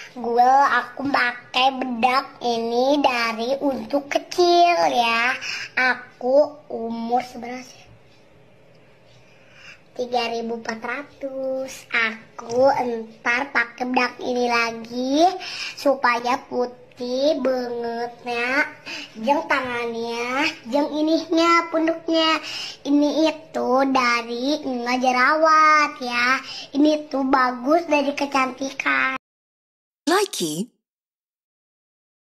Aku pakai bedak ini dari untuk kecil ya. Aku umur seberapa sih? 3.400. Aku entar pakai bedak ini lagi supaya putih bangetnya. Jeng tangannya, jeng ininya, punduknya. Ini itu dari jerawat ya. Ini tuh bagus dari kecantikan. Likey